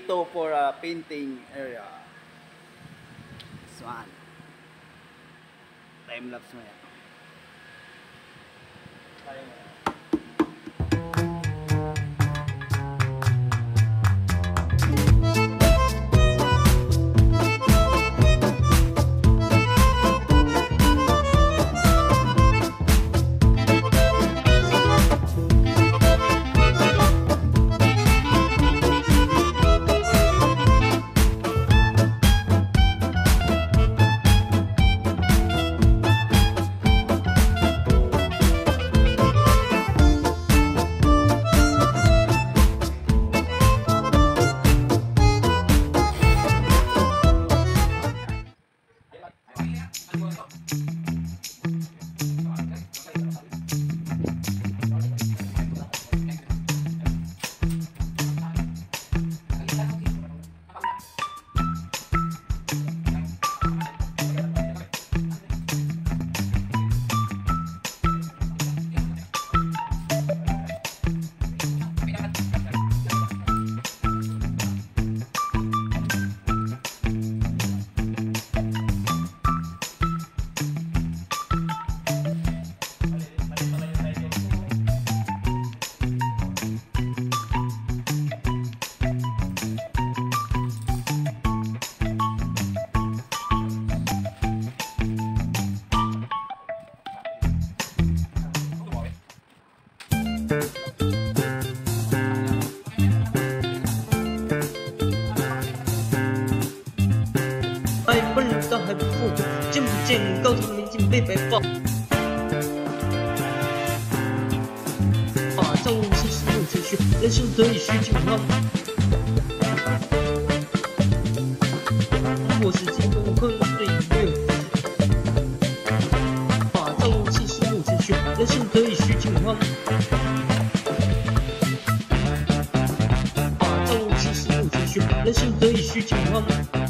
dito for painting area. This one. Time lapse mo yan. 本人倒还不富，见不见高头明镜被白报。造物其实有程序，人生得以虚境况。我是金风喝醉月。造物其实有程序，人生得以虚境况。造物其实有程序，人生得以虚境况。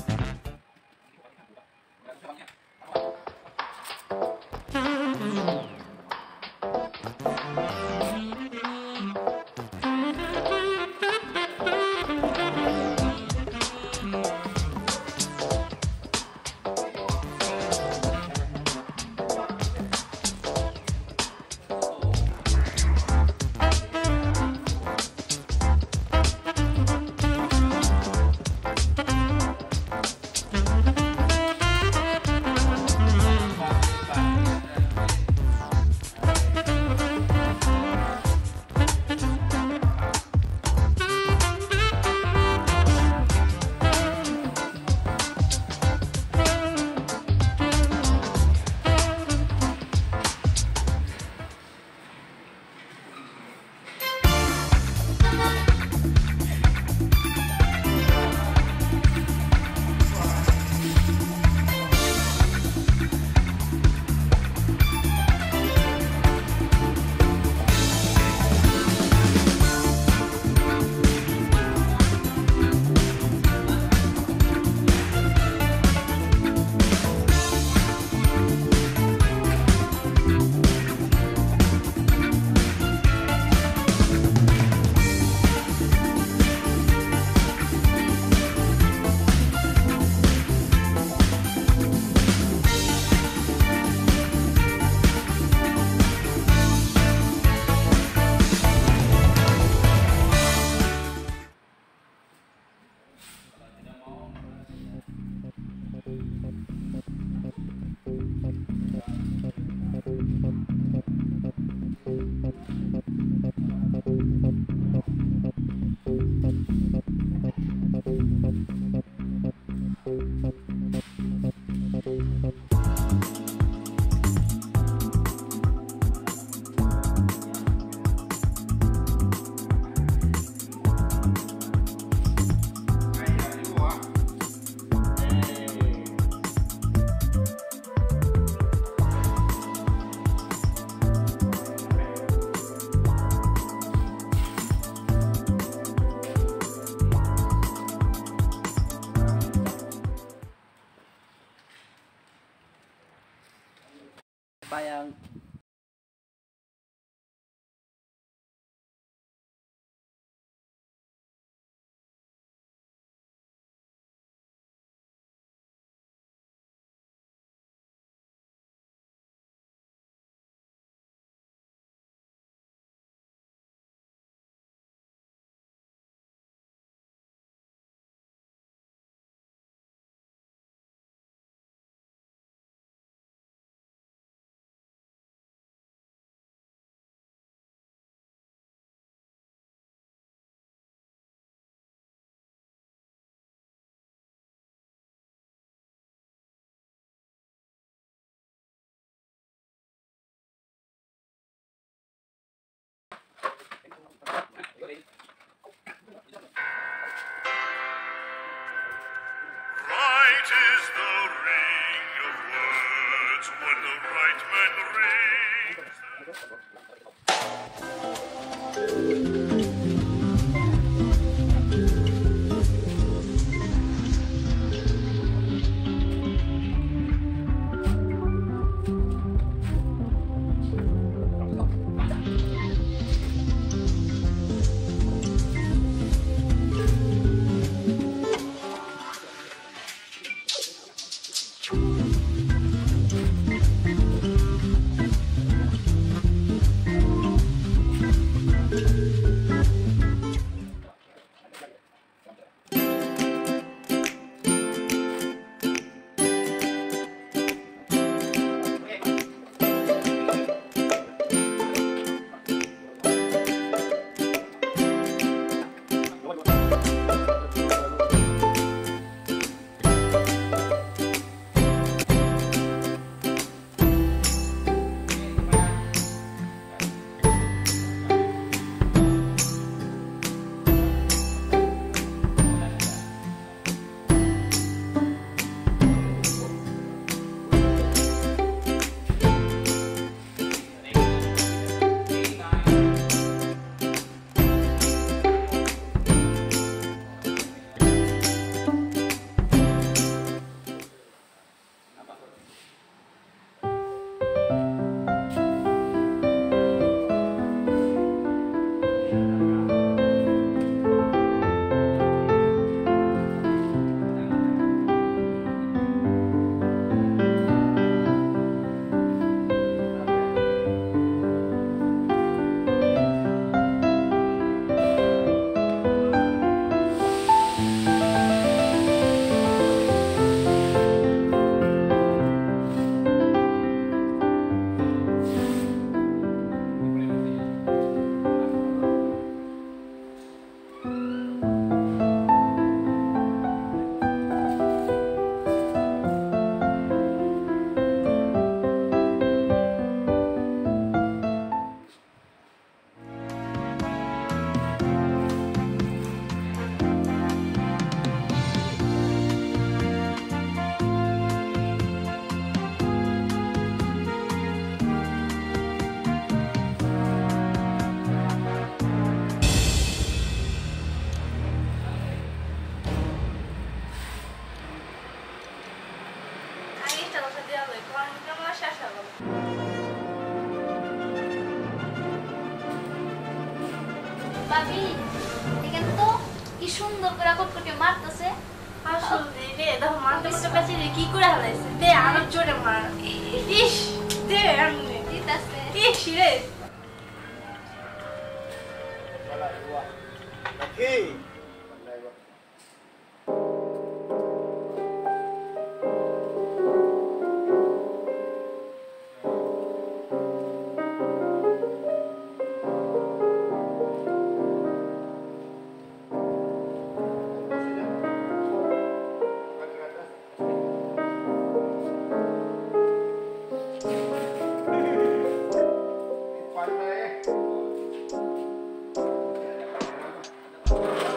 Payang It is the ring of words when the right man rings. ভাবি এখানে তো কি সুন্দর করে কটকটে মারতেছে। আসলে রে দেখো মারতে কাছে কি করে হালাইছে দে আরো জোরে মার ইস দে এমনি দিতাছে ইস রে Lagi. Pandai.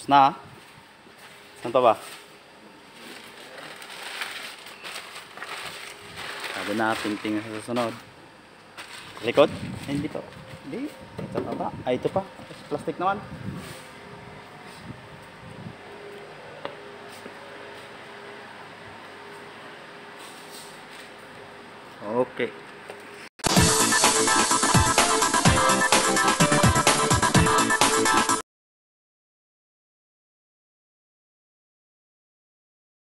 Tapos na. Saan pa ba? Sabi na, painting sa susunod. Likod? Ay, hindi pa. Hindi. Ito pa ba? Ay, ito pa. Plastic naman.